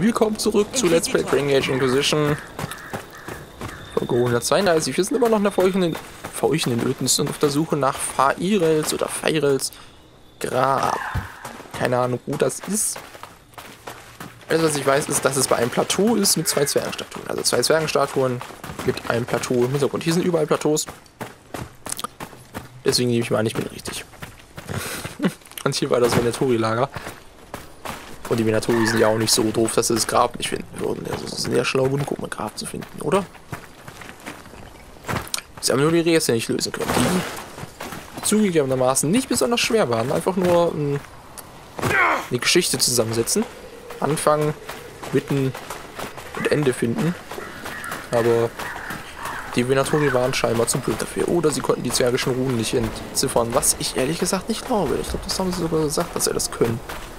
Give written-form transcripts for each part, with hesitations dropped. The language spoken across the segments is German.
Willkommen zurück zu Let's Play Dragon Age Inquisition. Folge 132. Wir sind immer noch in der feuchten Ödnis und auf der Suche nach Fairels oder Fairels Grab. Keine Ahnung, wo das ist. Alles, was ich weiß, ist, dass es bei einem Plateau ist mit zwei Zwergenstatuen. Also zwei Zwergenstatuen mit einem Plateau im Hintergrund. Hier sind überall Plateaus. Deswegen nehme ich mal an, ich bin richtig. Und hier war das Venatori-Lager. Und die Venatori sind ja auch nicht so doof, dass sie das Grab nicht finden würden. Also es ist sehr schlau genug, um ein Grab zu finden, oder? Sie haben nur die Rätsel nicht lösen können, die zugegebenermaßen nicht besonders schwer waren. Einfach nur eine Geschichte zusammensetzen. Anfang, Mitten und Ende finden. Aber die Venatori waren scheinbar zu blöd dafür. Oder sie konnten die zwergischen Runen nicht entziffern, was ich ehrlich gesagt nicht glaube. Ich glaube, das haben sie sogar gesagt, dass sie das können.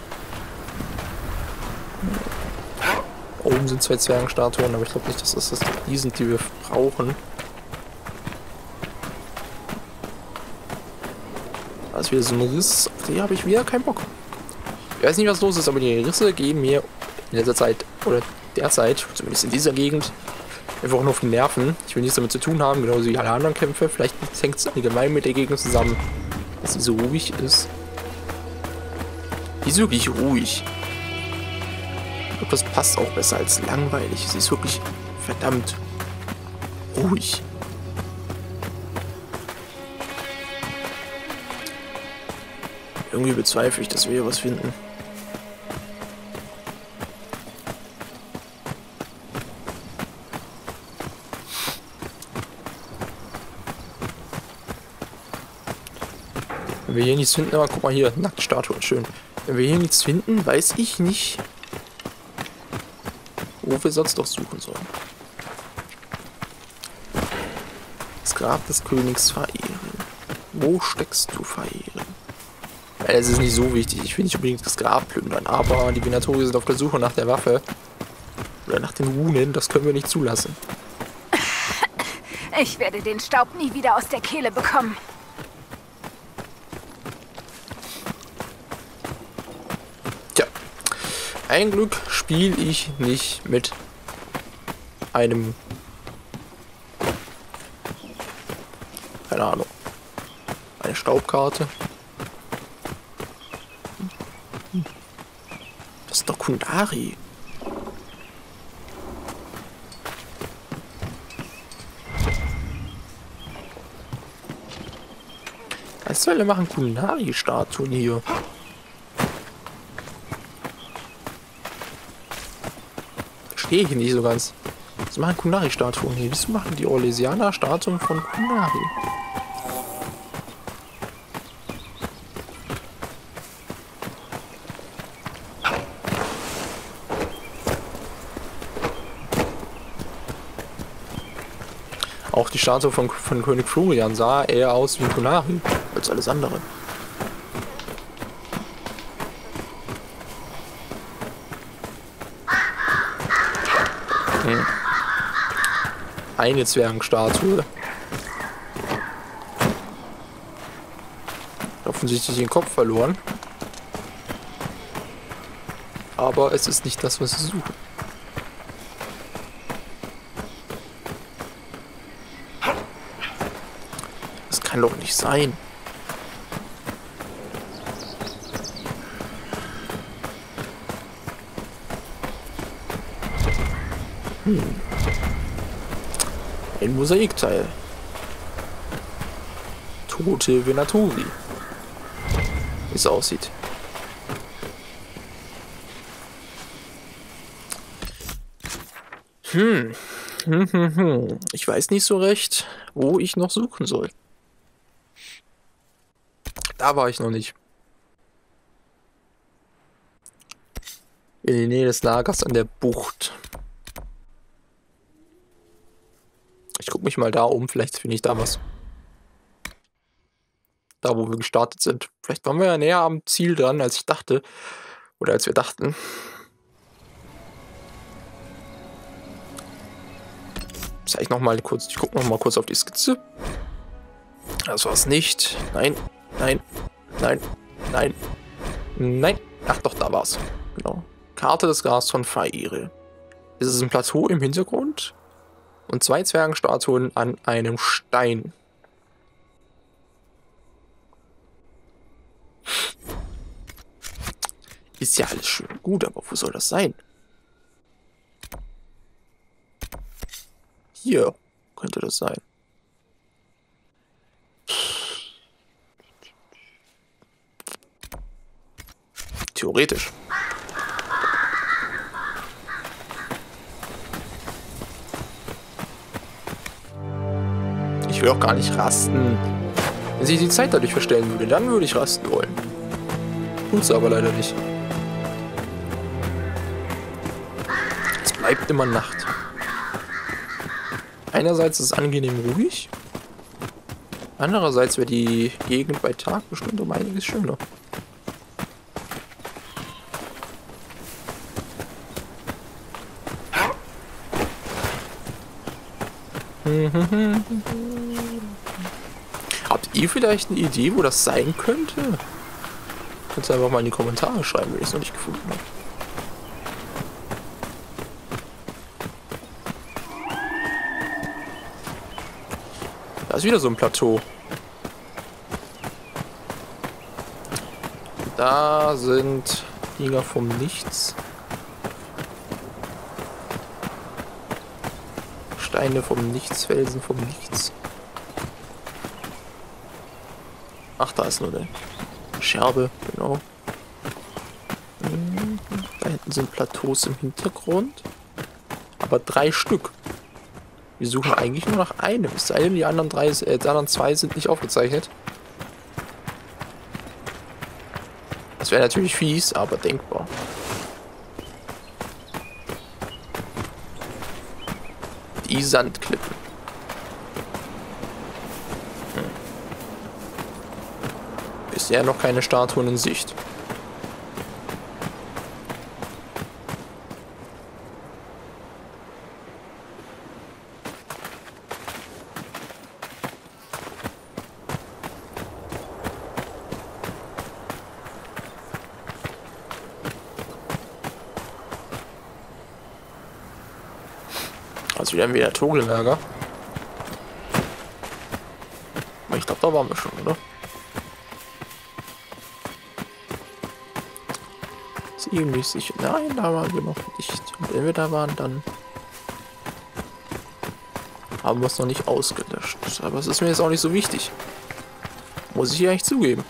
Oben sind zwei Zwergenstatuen, aber ich glaube nicht, dass das die sind, die wir brauchen. Da ist wieder so ein Riss, auf die habe ich wieder keinen Bock. Ich weiß nicht, was los ist, aber die Risse gehen mir in letzter Zeit, oder derzeit, zumindest in dieser Gegend, einfach nur auf die Nerven. Ich will nichts damit zu tun haben, genauso wie alle anderen Kämpfe. Vielleicht hängt es allgemein mit der Gegend zusammen, dass sie so ruhig ist. Die ist wirklich ruhig. Ich glaube, das passt auch besser als langweilig. Sie ist wirklich verdammt ruhig. Irgendwie bezweifle ich, dass wir hier was finden. Wenn wir hier nichts finden, aber guck mal hier, Nacktstatue, schön. Wenn wir hier nichts finden, weiß ich nicht, wo wir sonst noch suchen sollen. Das Grab des Königs Faeren. Wo steckst du, Faeren? Es ist nicht so wichtig. Ich will nicht unbedingt das Grab plündern, aber die Venatori sind auf der Suche nach der Waffe. Oder nach den Runen. Das können wir nicht zulassen. Ich werde den Staub nie wieder aus der Kehle bekommen. Tja. Ein Glück spiele ich nicht mit einem... Keine Ahnung. Eine Staubkarte. Das ist doch Qunari. Was soll er machen? Qunari-Statuen hier. Verstehe ich nicht so ganz. Was machen Qunari-Statuen hier? Wieso machen die Orlesianer Statuen von Qunari? Auch die Statue von König Florian sah eher aus wie ein Qunari als alles andere. Eine Zwergenstatue. Offensichtlich den Kopf verloren. Aber es ist nicht das, was sie suchen. Das kann doch nicht sein. Ein Mosaikteil. Tote Venatori. Wie es aussieht. Ich weiß nicht so recht, wo ich noch suchen soll. Da war ich noch nicht. In der Nähe des Lagers an der Bucht. Ich gucke mich mal da um, vielleicht finde ich da was. Da, wo wir gestartet sind. Vielleicht waren wir ja näher am Ziel dran, als ich dachte. Oder als wir dachten. Ich gucke noch mal kurz auf die Skizze. Das war's nicht. Nein, nein, nein, nein, nein. Ach doch, da war's. Genau. Karte des Gaston Faire. Es ist ein Plateau im Hintergrund und 2 Zwergenstatuen an einem Stein. Ist ja alles schön gut, aber wo soll das sein? Hier könnte das sein. Theoretisch. Ich will auch gar nicht rasten. Wenn sich die Zeit dadurch verstellen würde, dann würde ich rasten wollen. Tut's aber leider nicht. Es bleibt immer Nacht. Einerseits ist es angenehm ruhig. Andererseits wäre die Gegend bei Tag bestimmt um einiges schöner. Habt ihr vielleicht eine Idee, wo das sein könnte? Könnt ihr einfach mal in die Kommentare schreiben, wenn ich es noch nicht gefunden habe. Da ist wieder so ein Plateau. Da sind Jäger vom Nichts. Steine vom Nichts, Felsen vom Nichts. Ach, da ist nur eine Scherbe, genau. Da hinten sind Plateaus im Hintergrund. Aber 3 Stück. Wir suchen eigentlich nur nach einem. Es sei denn, die anderen 2 sind nicht aufgezeichnet. Das wäre natürlich fies, aber denkbar. Die Sandklippen. Bisher noch keine Statuen in Sicht. Also wieder ein Togellager. Aber ich glaube, da waren wir schon, oder? Ziemlich sicher. Nein, da waren wir noch nicht. Und wenn wir da waren, dann haben wir es noch nicht ausgelöscht. Aber es ist mir jetzt auch nicht so wichtig. Muss ich hier eigentlich zugeben.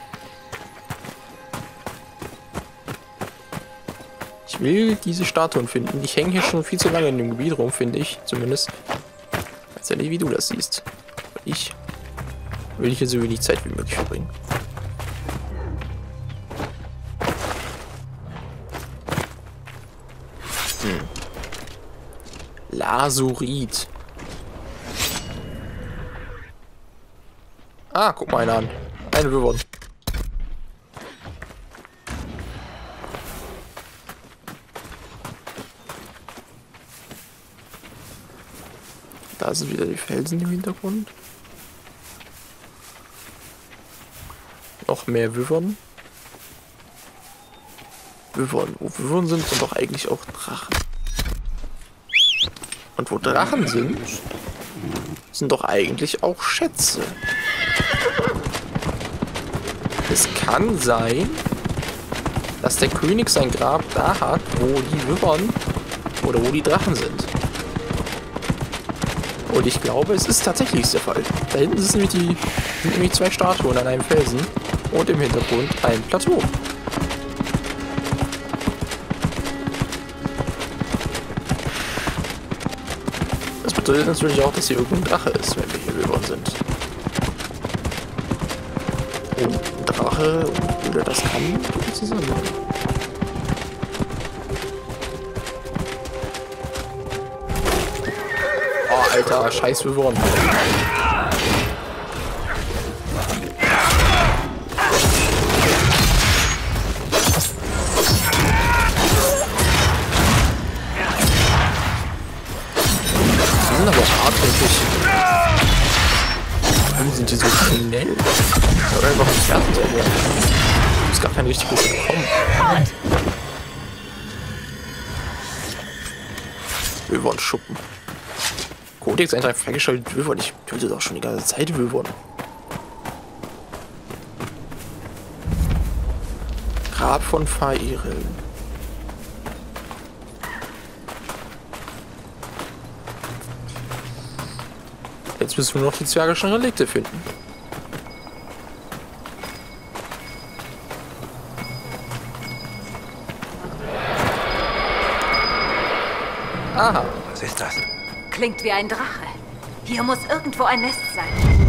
Ich will diese Statuen finden. Ich hänge hier schon viel zu lange in dem Gebiet rum, finde ich. Zumindest. Ich weiß ja nicht, wie du das siehst. Aber ich will hier so wenig Zeit wie möglich verbringen. Lasurit. Ah, guck mal einer an. Ein Wyvern. Da sind wieder die Felsen im Hintergrund. Noch mehr Wyvern. Wyvern. Wo Wyvern sind doch eigentlich auch Drachen. Und wo Drachen sind, sind doch eigentlich auch Schätze. Es kann sein, dass der König sein Grab da hat, wo die Wyvern oder wo die Drachen sind. Und ich glaube, es ist tatsächlich der Fall. Da hinten sind nämlich 2 Statuen an einem Felsen und im Hintergrund ein Plateau. Das bedeutet natürlich auch, dass hier irgendein Drache ist, wenn wir hier Wyvern sind. Und ein Drache, oder das kann zusammen. Oh, Alter, scheiß Wyvern. Die sind aber hartnäckig. Warum sind die so schnell? Oder einfach ein Pferd. Du hast gar kein richtiges bekommen. Wühlworn-Schuppen. Kodex-Eintrag freigeschaltet Wühlworn. Ich töte doch schon die ganze Zeit Wühlworn. Grab von Fairil. Jetzt müssen wir noch die zwergischen Relikte finden. Aha. Was ist das? Klingt wie ein Drache. Hier muss irgendwo ein Nest sein.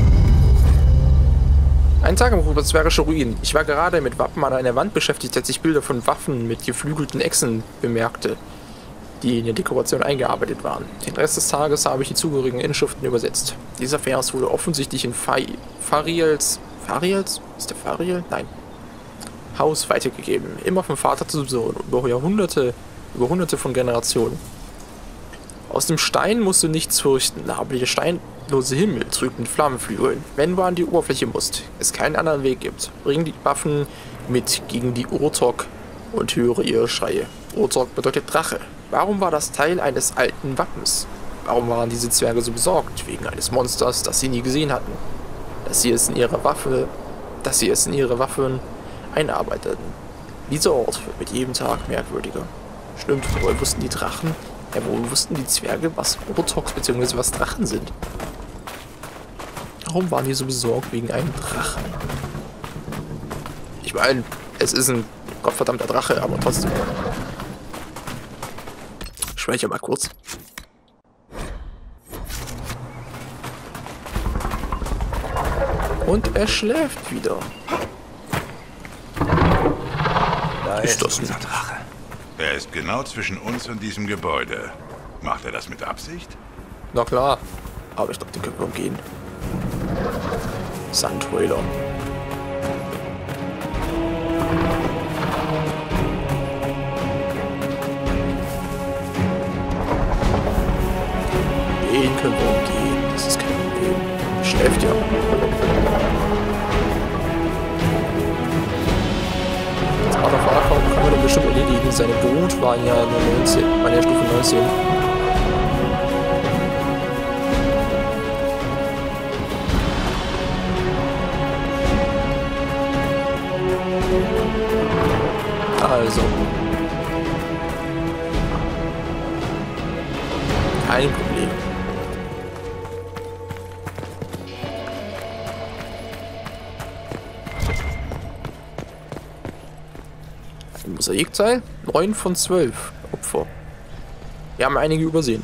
Ein Tagebuch über zwergische Ruinen. Ich war gerade mit Wappen an einer Wand beschäftigt, als ich Bilder von Waffen mit geflügelten Echsen bemerkte, die in die Dekoration eingearbeitet waren. Den Rest des Tages habe ich die zugehörigen Inschriften übersetzt. Dieser Vers wurde offensichtlich in Fairils... Ist der Fairil? Nein. Haus weitergegeben. Immer vom Vater zum Sohn. Über hunderte von Generationen. Aus dem Stein musst du nichts fürchten, aber der steinlose Himmel trügt mit Flammenflügeln. Wenn du an die Oberfläche musst, es keinen anderen Weg gibt, bring die Waffen mit gegen die Urtok und höre ihre Schreie. Urtok bedeutet Drache. Warum war das Teil eines alten Wappens? Warum waren diese Zwerge so besorgt? Wegen eines Monsters, das sie nie gesehen hatten. Dass sie es in ihre Waffen einarbeiteten. Dieser Ort wird mit jedem Tag merkwürdiger. Stimmt, woher wussten die Drachen? Ja, wo wussten die Zwerge, was Urtoks bzw. was Drachen sind? Warum waren die so besorgt wegen einem Drachen? Ich meine, es ist ein gottverdammter Drache, aber trotzdem. Speichere mal kurz. Und er schläft wieder. Da ist das unser nicht. Drache. Er ist genau zwischen uns und diesem Gebäude. Macht er das mit Absicht? Na klar. Aber ich glaube, den können wir umgehen. Sandwhaler. Den können wir umgehen. Das ist kein Problem. Schläft ja. Das Artefakt kann man doch bestimmt erledigen. Seine Brut war ja nur 19. War ja Stufe 19. Also. Kein Problem. Ein Mosaikteil? 9 von 12 Opfer. Wir haben einige übersehen.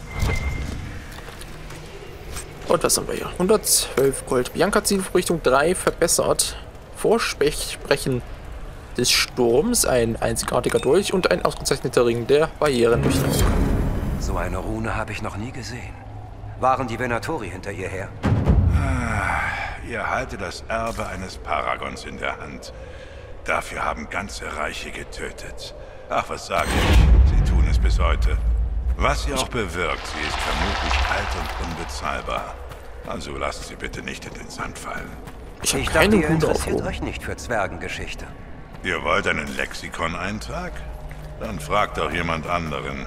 Und was haben wir hier? 112 Gold. Bianca-Zielvorrichtung 3 verbessert. Vorsprechen des Sturms, ein einzigartiger Dolch und ein ausgezeichneter Ring der Barrierendurchdringung. So eine Rune habe ich noch nie gesehen. Waren die Venatori hinter ihr her? Ihr haltet das Erbe eines Paragons in der Hand. Dafür haben ganze Reiche getötet. Ach, was sage ich? Sie tun es bis heute. Was sie auch bewirkt, sie ist vermutlich alt und unbezahlbar. Also lasst sie bitte nicht in den Sand fallen. Ich habe Ich keine dachte, ihr Hunde interessiert aufgehoben. euch nicht für Zwergengeschichte. Ihr wollt einen Lexikon-Eintrag? Dann fragt doch jemand anderen.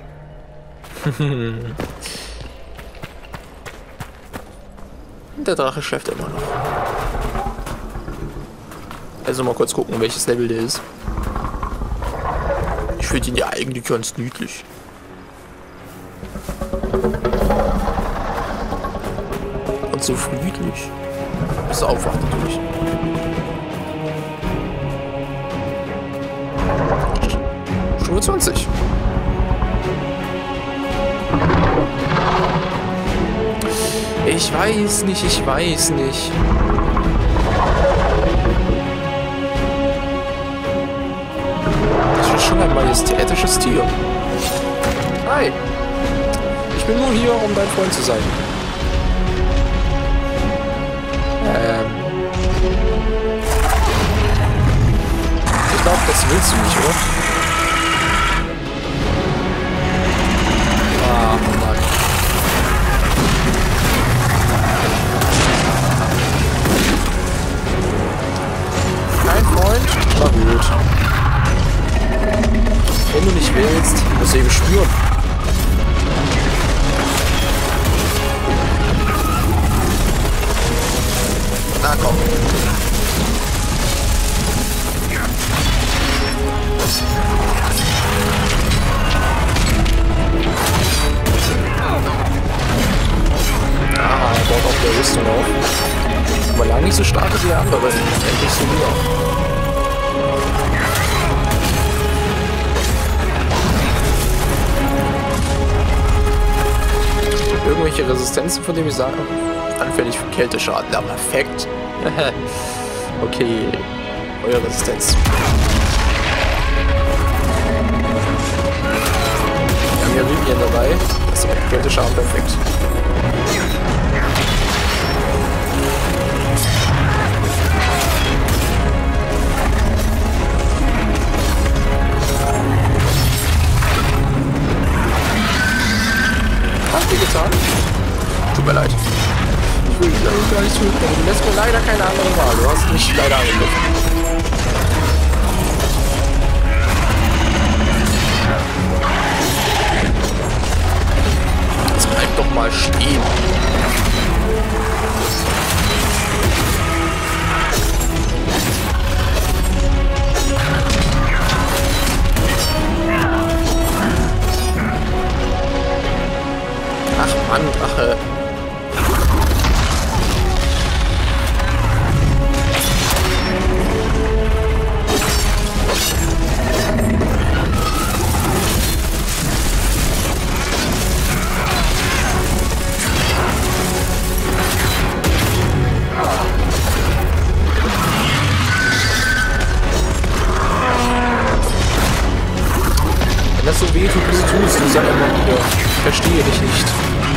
Der Drache schläft immer noch. Also mal kurz gucken, welches Level der ist. Ich finde ihn ja eigentlich ganz niedlich. Und so friedlich. Bis er aufwacht natürlich. Stufe 20. Ich weiß nicht, ich weiß nicht. Das ist schon ein majestätisches Tier. Hi. Ich bin nur hier, um dein Freund zu sein. Ich glaube, das willst du nicht, oder? Ah, Mann. Kein Freund? Na gut. Wenn du nicht willst, musst du eben spüren. nicht so stark ist wie der andere, endlich so wieder. Irgendwelche Resistenzen, von denen ich sage, anfällig für Kälteschaden. Ja, perfekt. Okay, eure Resistenz. Wir haben ja Vivian dabei. Das ist der Kälteschaden perfekt. Hast du getan? Tut mir leid. Ich will dich gar nicht töten, aber du lässt mir leider keine andere Wahl. Du hast mich leider angegriffen. Jetzt bleib doch mal stehen. Ach Mann, Drache. Wenn das so weh tut, was du tust, du sag immer wieder, ich verstehe dich nicht.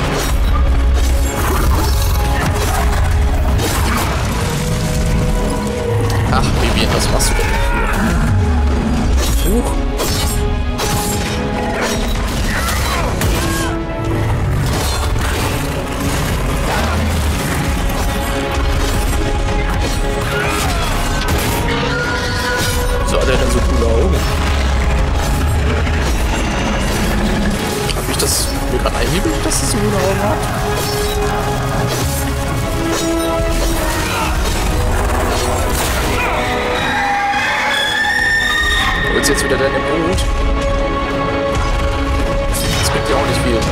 Ach, Vivian, was machst du denn hier? Huch. So hat er denn so coole Augen? Hab ich das mir gerade eingebildet, dass es so coole Augen hat? Holst jetzt wieder deine Brut? Das bringt ja auch nicht viel.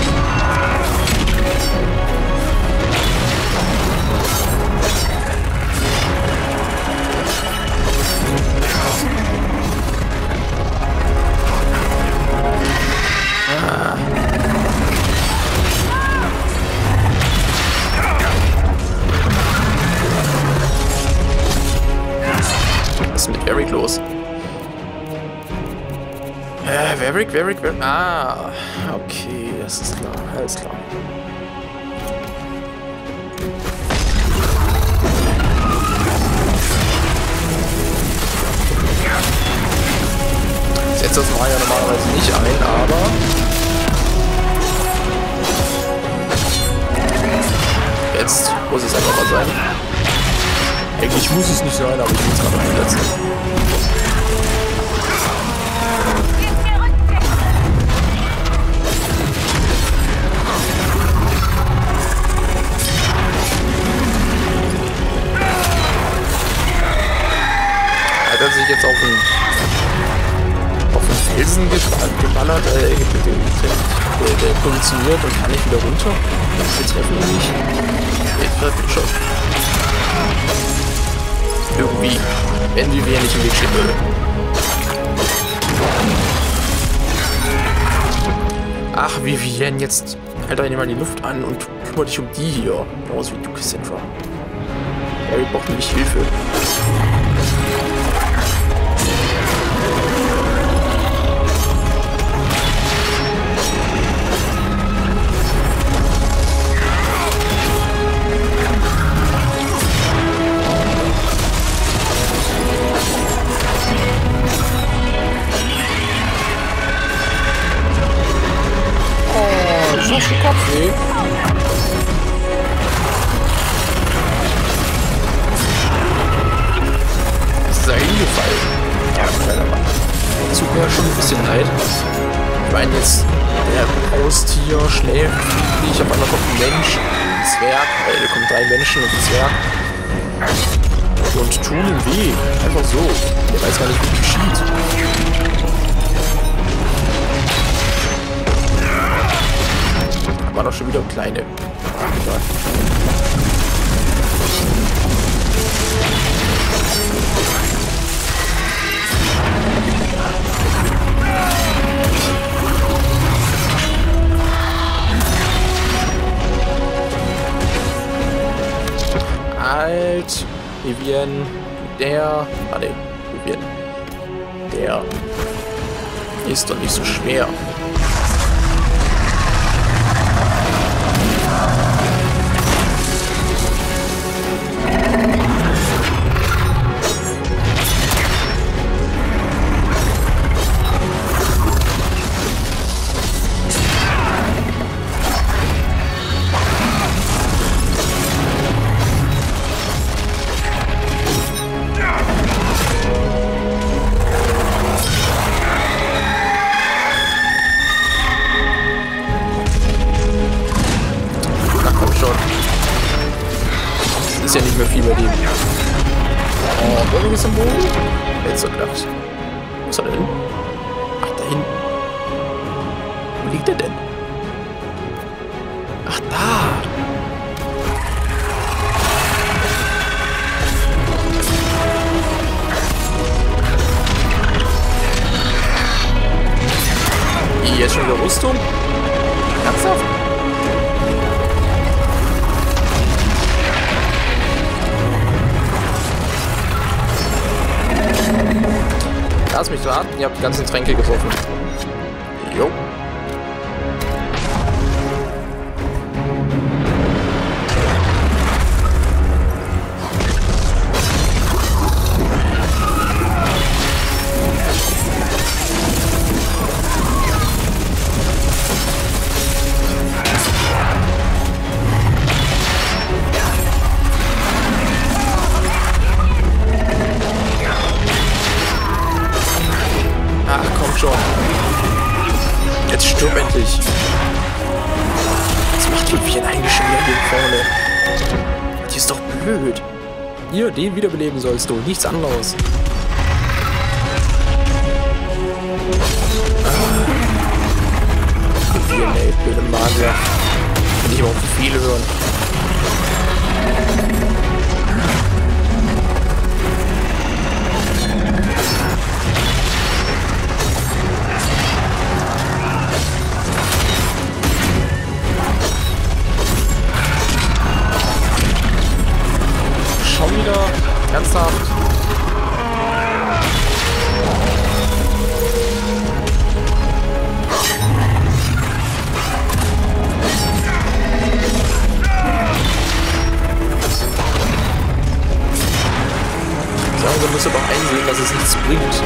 Was ist mit Varric los? Varric. Ah, okay, das ist klar, alles klar. Ich setze das mal ja normalerweise nicht ein, aber jetzt muss es einfach mal sein. Eigentlich muss es nicht sein, aber ich will es gerade einsetzen. Hat er sich jetzt auf den Felsen geballert, der positioniert und kann nicht wieder runter? Wir treffen ihn nicht. Jetzt wird schon. Irgendwie, wenn die wir nicht im Weg stehen würde. Ach, Vivian, jetzt halt doch mal die Luft an und kümmere dich um die hier. Genauso wie du, Cassandra. Harry braucht nämlich Hilfe. Hast du Kopfweh? Ist da hingefallen? Ja, kleiner Mann. Tut mir schon ein bisschen leid. Ich meine jetzt, der Haustier schläft friedlich, auf einmal kommt ein Mensch, ein Zwerg, da kommen 3 Menschen und ein Zwerg. Und tun ihm weh. Einfach so. Der weiß gar nicht, wie geschieht. War doch schon wieder kleine. Halt, Vivian, der, Vivian, der ist doch nicht so schwer. Ja nicht mehr viel bei dem. Oh, Wollen wir Symbol? Jetzt so gedacht. Wo ist er denn? Ach, da hinten. Wo liegt er denn? Ach, da. Jetzt schon wieder Rüstung? Ernsthaft? Lass mich warten, ihr habt die ganzen Tränke getroffen. Jo. Jetzt stirb endlich. Was macht Vivian eigentlich schon wieder hier vorne? Die ist doch blöd. Hier, den wiederbeleben sollst du, nichts anderes. Vivian, ey, blöde Magier. Kann ich überhaupt zu viele hören. Ernsthaft? So, also müsst ihr doch einsehen, dass es nichts bringt.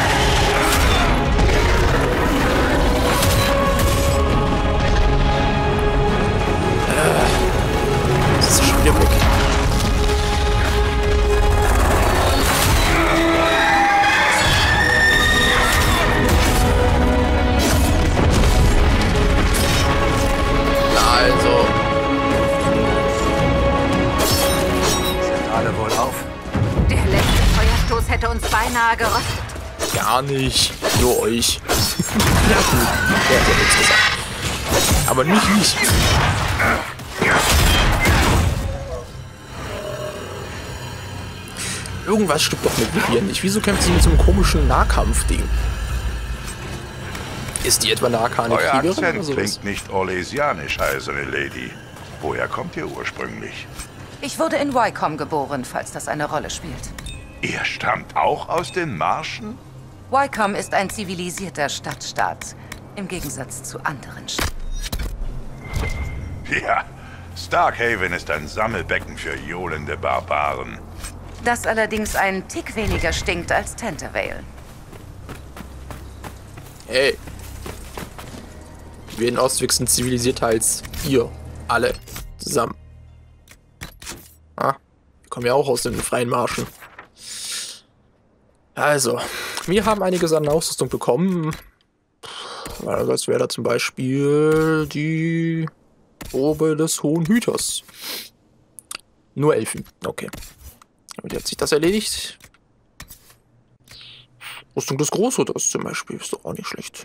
Das ist schon wieder weg. Hätte uns beinahe gerostet. Gar nicht. Nur euch. Ja gut. Der hat ja nichts gesagt. Aber nicht ich. Irgendwas stimmt doch mit Vivian nicht. Wieso kämpft sie mit so einem komischen Nahkampf-Ding? Ist die etwa eine arkane Euer Kriegerin Akzent oder sowas? klingt nicht orlesianisch, eiserne Lady. Woher kommt ihr ursprünglich? Ich wurde in Wycombe geboren, falls das eine Rolle spielt. Ihr stammt auch aus den Marschen? Wycombe ist ein zivilisierter Stadtstaat, im Gegensatz zu anderen Städten. Ja, Starkhaven ist ein Sammelbecken für johlende Barbaren. Das allerdings einen Tick weniger stinkt als Tentervale. Hey. Wir in Ostwick sind zivilisierter als ihr. Alle. Zusammen. Ah, wir kommen ja auch aus den freien Marschen. Also, wir haben einiges an Ausrüstung bekommen. Das wäre da zum Beispiel die Robe des Hohen Hüters. Nur Elfen, okay. Und jetzt hat sich das erledigt. Rüstung des Großhüters zum Beispiel ist doch auch nicht schlecht.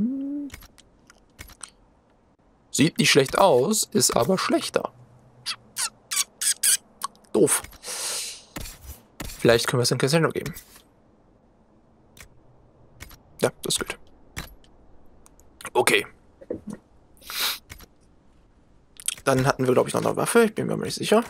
Sieht nicht schlecht aus, ist aber schlechter. Doof. Vielleicht können wir es in Cassandra geben. Ja, das ist gut. Okay. Dann hatten wir, glaube ich, noch eine Waffe. Ich bin mir nicht sicher.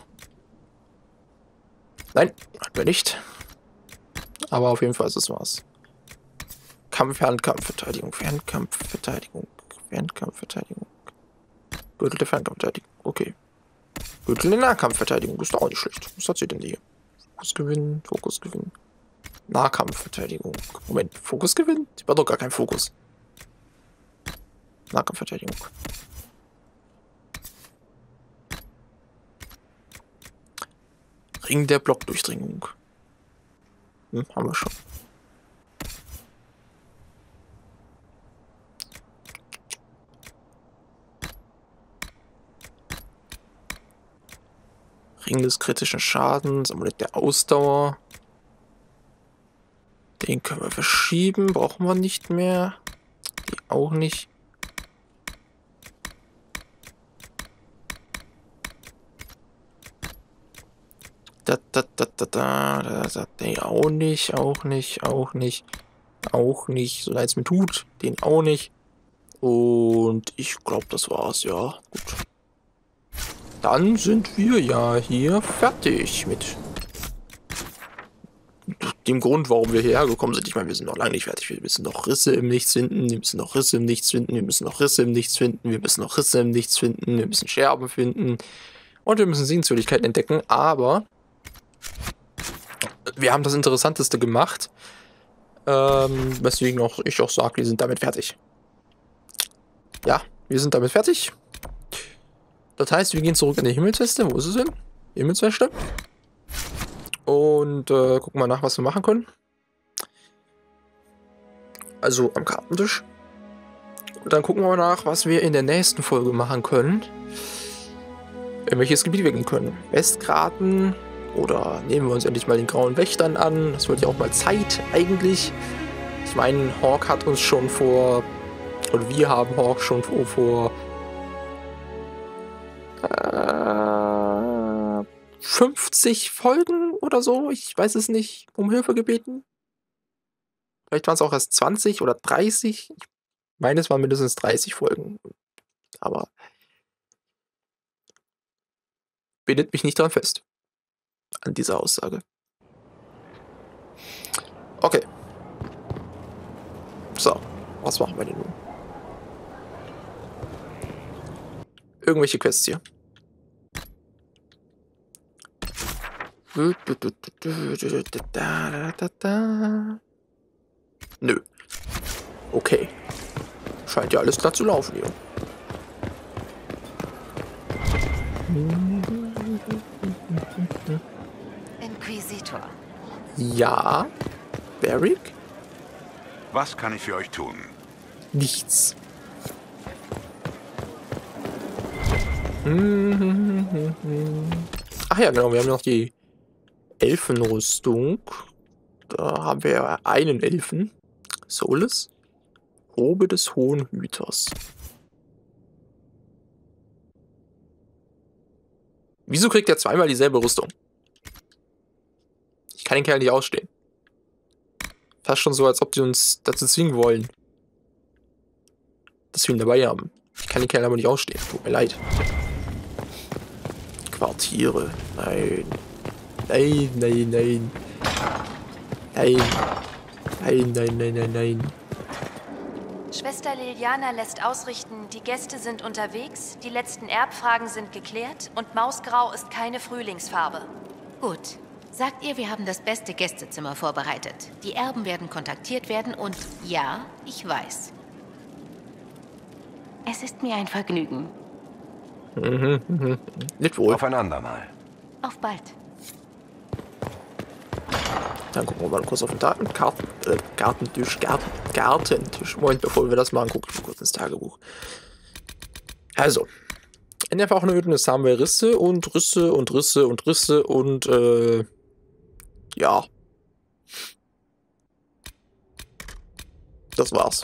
Nein, hatten wir nicht. Aber auf jeden Fall ist es was. Fernkampfverteidigung, Fernkampfverteidigung, Fernkampfverteidigung. Gürtel der Fernkampfverteidigung, okay. Gürtel der Nahkampfverteidigung ist auch nicht schlecht. Was hat sie denn hier? Fokusgewinn, Fokusgewinn. Nahkampfverteidigung. Moment, Fokusgewinn? Die war doch gar kein Fokus. Nahkampfverteidigung. Ring der Blockdurchdringung. Haben wir schon. Ring des kritischen Schadens, Amulett der Ausdauer. Den können wir verschieben, brauchen wir nicht mehr. Die auch nicht. Den auch nicht, auch nicht, auch nicht. Auch nicht, so leid es mir tut. Den auch nicht. Und ich glaube, das war's, ja. Gut. Dann sind wir ja hier fertig mit dem Grund, warum wir hierher gekommen sind. Ich meine, wir sind noch lange nicht fertig. Wir müssen noch Risse im Nichts finden. Wir müssen noch Risse im Nichts finden. Wir müssen noch Risse im Nichts finden. Wir müssen noch Risse im Nichts finden. Wir müssen Scherben finden. Und wir müssen Sehenswürdigkeiten entdecken. Aber wir haben das Interessanteste gemacht. Weswegen auch ich auch sage, wir sind damit fertig. Ja, wir sind damit fertig. Das heißt, wir gehen zurück in die Himmelsweste. Wo ist es denn? Himmelsweste. Und gucken mal nach, was wir machen können. Also am Kartentisch. Und dann gucken wir mal nach, was wir in der nächsten Folge machen können. In welches Gebiet wir gehen können. Westgraten. Oder nehmen wir uns endlich mal den grauen Wächtern an. Das wird ja auch mal Zeit eigentlich. Ich meine, Hawk hat uns schon vor... Und wir haben Hawk schon vor 50 Folgen oder so, ich weiß es nicht, um Hilfe gebeten. Vielleicht waren es auch erst 20 oder 30. Ich meine, es waren mindestens 30 Folgen. Aber bindet mich nicht dran fest. An dieser Aussage. Okay. So, was machen wir denn nun? Irgendwelche Quests hier. Nö. Okay. Scheint ja alles klar zu laufen hier. Inquisitor. Ja. Beric? Was kann ich für euch tun? Nichts. Ach ja, genau, wir haben noch die Elfenrüstung. Da haben wir einen Elfen. Solus. Robe des Hohen Hüters. Wieso kriegt er zweimal dieselbe Rüstung? Ich kann den Kerl nicht ausstehen. Fast schon so, als ob die uns dazu zwingen wollen, dass wir ihn dabei haben. Ich kann den Kerl aber nicht ausstehen. Tut mir leid. Quartiere. Nein. Nein, nein, nein. Nein. Nein, nein, nein, nein, nein. Schwester Liliana lässt ausrichten, die Gäste sind unterwegs, die letzten Erbfragen sind geklärt und Mausgrau ist keine Frühlingsfarbe. Gut. Sagt ihr, wir haben das beste Gästezimmer vorbereitet. Die Erben werden kontaktiert werden und ja, ich weiß. Es ist mir ein Vergnügen. Nicht wohl. Auf ein andermal. Auf bald. Dann gucken wir mal kurz auf den Gartentisch. Moment, bevor wir das machen, gucken wir kurz ins Tagebuch. Also, in der Fauchnerhütte haben wir Risse und Risse und Risse und Risse und ja. Das war's.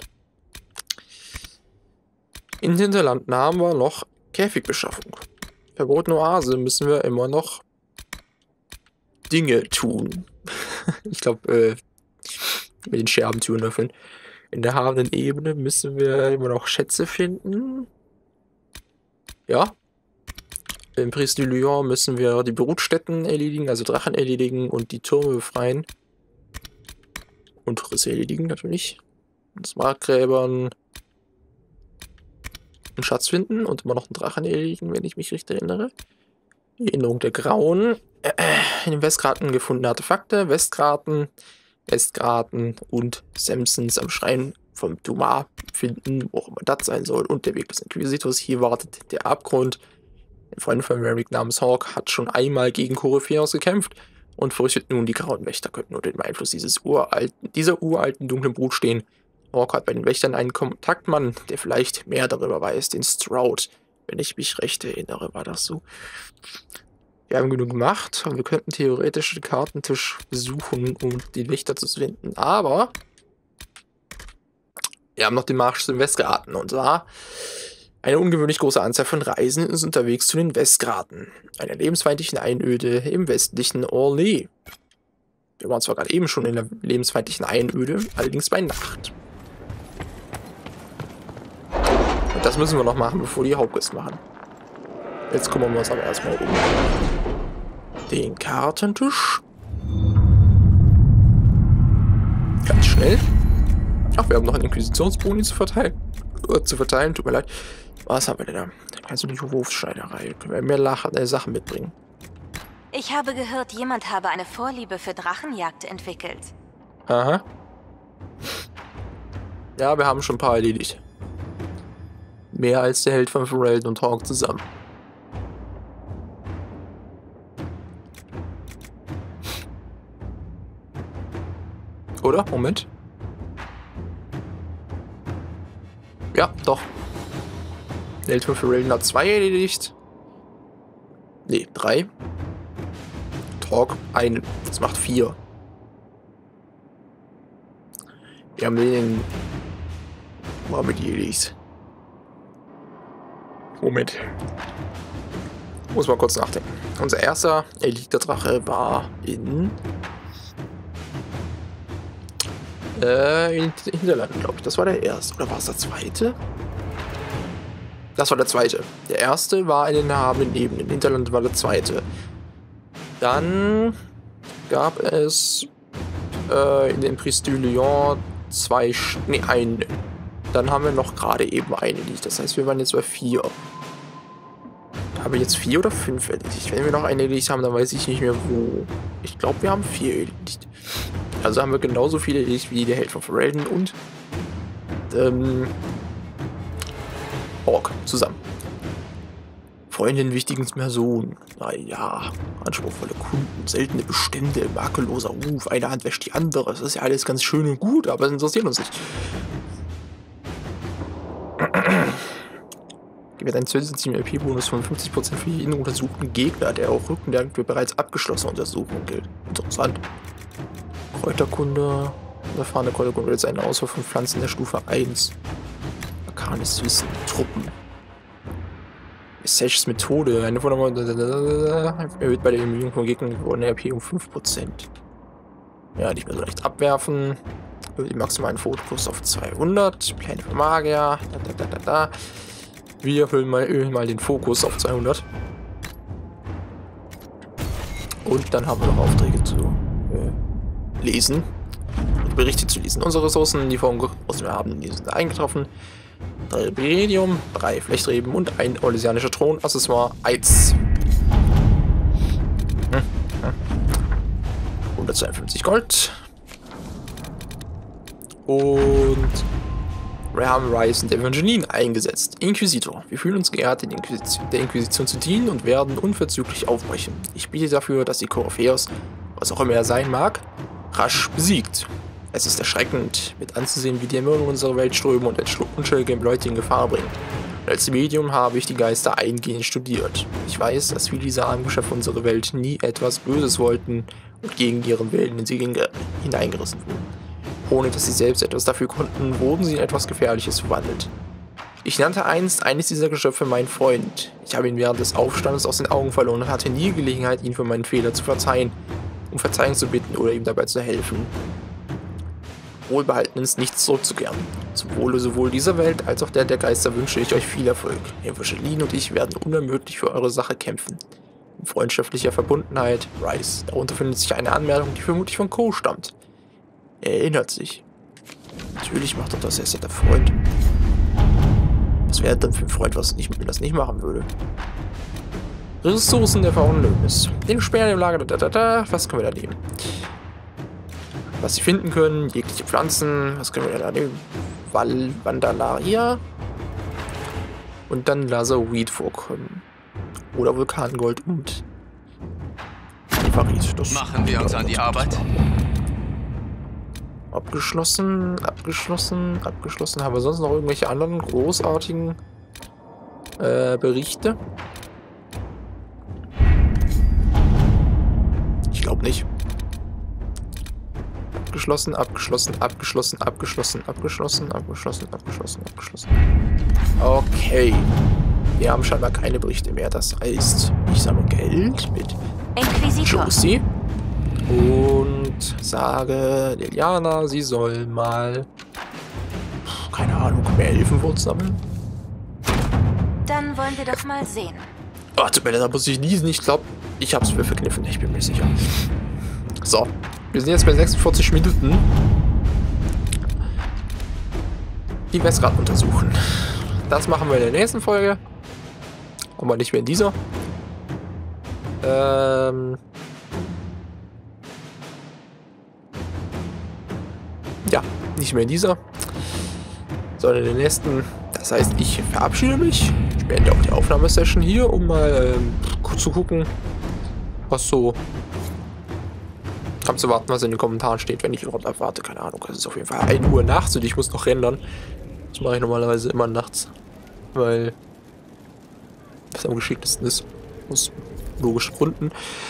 In Hinterlanden haben wir noch Käfigbeschaffung. Verbotene Oase müssen wir immer noch Dinge tun. Ich glaube, mit den Scherbentüren öffnen. In der erhabenen Ebene müssen wir immer noch Schätze finden. Ja. Im Priest du Lion müssen wir die Brutstätten erledigen, also Drachen erledigen und die Türme befreien. Und Risse erledigen natürlich. Und Markgräbern einen Schatz finden und immer noch einen Drachen erledigen, wenn ich mich richtig erinnere. Die Erinnerung der Grauen. In den Westgraten gefundene Artefakte. Westgraten und Samsons am Schrein vom Dumas finden, wo auch immer das sein soll. Und der Weg des Inquisitors. Hier wartet der Abgrund. Ein Freund von Merrick namens Hawk hat schon einmal gegen Corypheus gekämpft und fürchtet nun, die Grauen Wächter könnten unter dem Einfluss dieser uralten dunklen Brut stehen. Hawk hat bei den Wächtern einen Kontaktmann, der vielleicht mehr darüber weiß, den Stroud. Wenn ich mich recht erinnere, war das so. Wir haben genug gemacht und wir könnten theoretisch den Kartentisch besuchen, um die Wächter zu finden. Aber wir haben noch den Marsch zu den Westgraten. Und zwar eine ungewöhnlich große Anzahl von Reisenden ist unterwegs zu den Westgraten, einer lebensfeindlichen Einöde im westlichen Orlais. Wir waren zwar gerade eben schon in der lebensfeindlichen Einöde, allerdings bei Nacht. Und das müssen wir noch machen, bevor die Hauptquest machen. Jetzt kümmern wir uns aber erstmal um den Kartentisch. Ganz schnell. Ach, wir haben noch einen Inquisitionsboni zu verteilen. Tut mir leid. Was haben wir denn da? Kannst du die Berufsschneiderei? Können wir mehr Sachen mitbringen? Ich habe gehört, jemand habe eine Vorliebe für Drachenjagd entwickelt. Aha. Ja, wir haben schon ein paar erledigt. Mehr als der Held von Ferelden und Hawk zusammen. Oder? Moment. Ja, doch. Der Held von Ferelden hat 2 erledigt. Ne, 3. Hawk 1. Das macht 4. Wir haben den... Wo haben wir die erledigt? Moment. Muss mal kurz nachdenken. Unser erster erlegter Drache war in Hinterlanden, glaube ich. Das war der erste. Oder war es der zweite? Das war der zweite. Der erste war in den erhabenen Ebenen. In Hinterland war der zweite. Dann gab es in den Priest du Lion einen. Dann haben wir noch gerade eben eine erledigt. Das heißt, wir waren jetzt bei 4. Haben wir jetzt 4 oder 5 erledigt? Wenn wir noch eine erledigt haben, dann weiß ich nicht mehr wo. Ich glaube, wir haben 4 erledigt. Also haben wir genauso viele erledigt wie der Held von Ferelden und Hawk zusammen. Freundin, wichtigen Person. Naja, anspruchsvolle Kunden, seltene Bestände, makelloser Ruf, eine Hand wäscht die andere. Das ist ja alles ganz schön und gut, aber es interessiert uns nicht. Gibt einen zusätzlichen RP-Bonus von 50% für jeden untersuchten Gegner, der auch Rückendeckung für bereits abgeschlossene Untersuchungen gilt. Interessant. Kräuterkunde. Erfahrene Kräuterkunde ist eine Auswahl von Pflanzen der Stufe 1. Arkanes Wissen. Truppen. Seshs Methode. Eine von erhöht bei der Immunierung von Gegnern gewordene RP um 5%. Ja, nicht mehr so leicht abwerfen. Erhöht den maximalen Fokus auf 200. Pläne für Magier. Wir erhöhen mal den Fokus auf 200. Und dann haben wir noch Aufträge zu lesen. Und Berichte zu lesen. Unsere Ressourcen, die wir haben, die sind eingetroffen. 3 Beredium, 3 Flechtreben und ein orlesianischer Thron. Accessoire 1. 152 Gold. Und wir haben Rice und Evangeline eingesetzt. Inquisitor. Wir fühlen uns geehrt, der Inquisition zu dienen und werden unverzüglich aufbrechen. Ich biete dafür, dass die Corypheus, was auch immer er sein mag, rasch besiegt. Es ist erschreckend, mit anzusehen, wie die Dämonen in unsere Welt strömen und unschuldige Leute in Gefahr bringen. Und als Medium habe ich die Geister eingehend studiert. Ich weiß, dass viele dieser armen Geschöpfe unserer Welt nie etwas Böses wollten und gegen ihren Willen in sie hineingerissen wurden. Ohne dass sie selbst etwas dafür konnten, wurden sie in etwas Gefährliches verwandelt. Ich nannte einst eines dieser Geschöpfe meinen Freund. Ich habe ihn während des Aufstandes aus den Augen verloren und hatte nie Gelegenheit, ihn für meinen Fehler zu verzeihen. um Verzeihung zu bitten oder ihm dabei zu helfen, wohlbehalten ins Nichts zurückzukehren. Zum Wohle sowohl dieser Welt als auch der Geister wünsche ich euch viel Erfolg. Evangeline und ich werden unermüdlich für eure Sache kämpfen. In freundschaftlicher Verbundenheit, Rice. Darunter findet sich eine Anmerkung, die vermutlich von Co. stammt. Er erinnert sich. Natürlich macht er das, er ist ja der Freund. Was wäre dann für ein Freund, was das nicht machen würde? Ressourcen der Verunlöbnis. Den Speer im Lager, was können wir da nehmen? Was sie finden können, jegliche Pflanzen, was können wir da nehmen? Vandalaria. Und dann Laserweed vorkommen. Oder Vulkangold und Farid. Machen wir uns an die Arbeit. Abgeschlossen. Haben wir sonst noch irgendwelche anderen großartigen Berichte? Ich glaube nicht. Abgeschlossen. Okay. Wir haben scheinbar keine Berichte mehr. Das heißt, ich sammle Geld mit Josie und sage Liliana, sie soll mal, keine Ahnung, mehr Elfenwurz sammeln. Dann wollen wir doch mal sehen. Ach, tut mir leid, da muss ich niesen. Ich glaube, ich habe es mir verkniffen. Ich bin mir sicher. So, wir sind jetzt bei 46 Minuten. Die Westgrad untersuchen. Das machen wir in der nächsten Folge. Aber nicht mehr in dieser. Ja, nicht mehr in dieser. Sondern in der nächsten. Das heißt, ich verabschiede mich. Ich beende auch die Aufnahmesession hier, um mal zu gucken, was so abzuwarten, was in den Kommentaren steht, wenn ich überhaupt abwarte. Keine Ahnung. Es ist auf jeden Fall 1 Uhr nachts und ich muss noch rendern. Das mache ich normalerweise immer nachts. Weil was am geschicktesten ist. Aus logischen Gründen.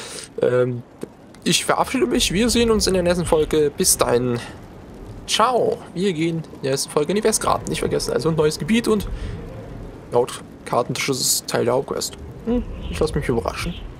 Ich verabschiede mich. Wir sehen uns in der nächsten Folge. Bis dahin. Ciao. Wir gehen in der nächsten Folge in die Westgrad. Nicht vergessen. Also ein neues Gebiet und laut Kartentisch ist es Teil der Hauptquest. Ich lasse mich überraschen.